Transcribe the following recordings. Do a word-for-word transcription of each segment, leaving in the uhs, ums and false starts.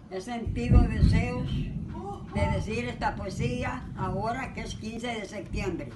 He sentido deseos de decir esta poesía ahora que es quince de septiembre.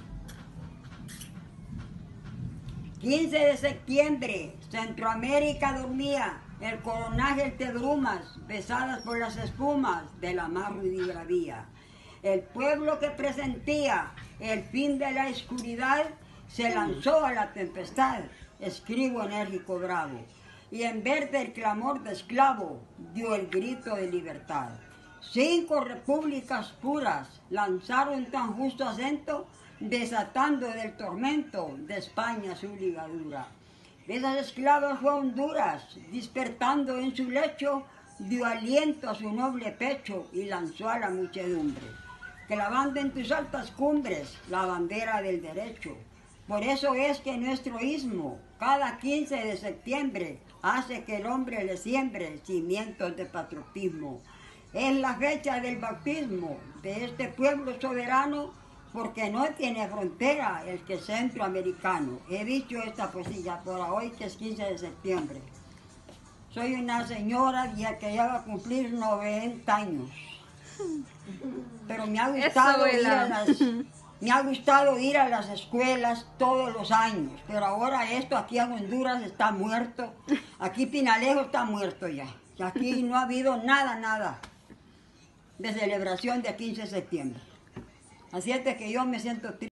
quince de septiembre, Centroamérica dormía, el coronaje de brumas, besadas por las espumas de la mar y bravía. El pueblo que presentía el fin de la oscuridad se lanzó a la tempestad, escribo enérgico bravo, y en vez del clamor de esclavo dio el grito de libertad. Cinco repúblicas puras lanzaron tan justo acento, desatando del tormento de España su ligadura. De esas esclavas fue Honduras, despertando en su lecho, dio aliento a su noble pecho y lanzó a la muchedumbre, clavando en tus altas cumbres la bandera del derecho. Por eso es que nuestro istmo, cada quince de septiembre, hace que el hombre le siembre cimientos de patriotismo. Es la fecha del bautismo de este pueblo soberano, porque no tiene frontera el que es centroamericano. He dicho esta poesía por hoy, que es quince de septiembre. Soy una señora ya que ya va a cumplir noventa años. Pero me ha gustado ir a las, me ha gustado ir a las escuelas todos los años. Pero ahora esto aquí en Honduras está muerto. Aquí Pinalejo está muerto ya. Aquí no ha habido nada, nada de celebración de quince de septiembre. Así es de que yo me siento triste.